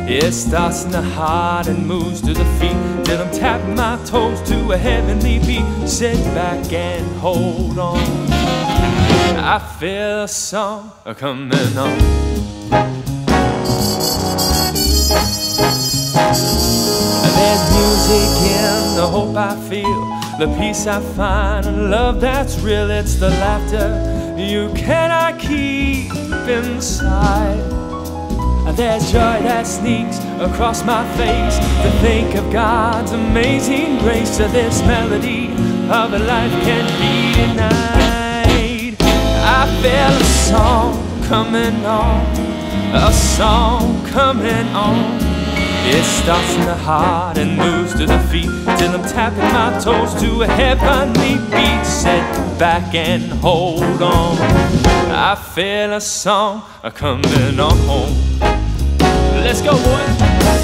It starts in the heart and moves to the feet, till I'm tapping my toes to a heavenly beat. Sit back and hold on, I feel a song coming on. There's music in the hope I feel, the peace I find, and love that's real. It's the laughter you cannot keep inside. There's joy that sneaks across my face to think of God's amazing grace. So this melody of a life can't be denied. I feel a song coming on, a song coming on. It starts in the heart and moves to the feet, till I'm tapping my toes to a heavenly beat. Sit back and hold on, I feel a song coming on. Let's go, boys.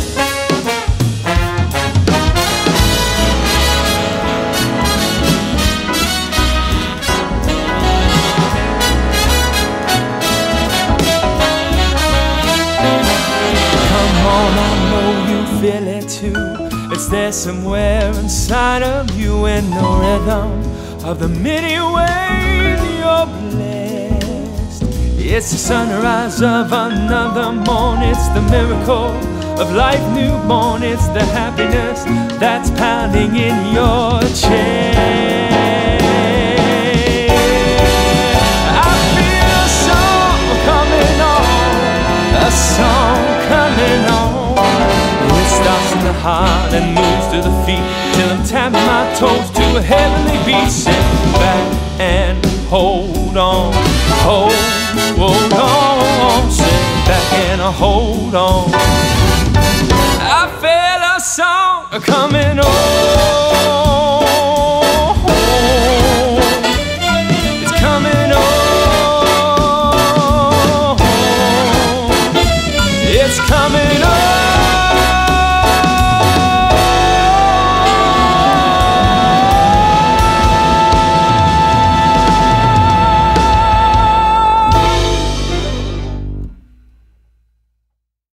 Feel it too. It's there somewhere inside of you, in the rhythm of the many ways you're blessed. It's the sunrise of another morn. It's the miracle of life newborn. It's the happiness that's pounding in your chest. I feel a song coming on, a song coming on. It starts in the heart and moves to the feet, till I'm tapping my toes to a heavenly beat. Sit back and hold on, hold on. Sit back and hold on. I feel a song coming on. It's coming on. It's coming on.